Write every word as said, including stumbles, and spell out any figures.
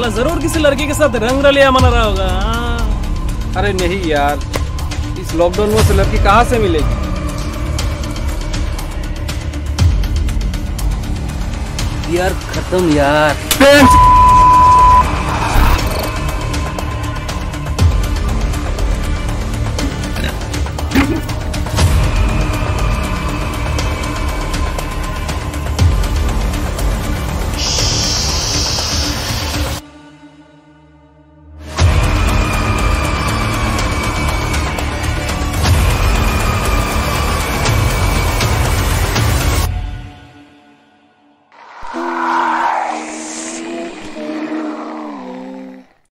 साला जरूर किसी लड़की के साथ रंग रलिया मना रहा होगा। अरे नहीं यार, इस लॉकडाउन में से लड़की कहाँ से मिलेगी। यार खत्म यार।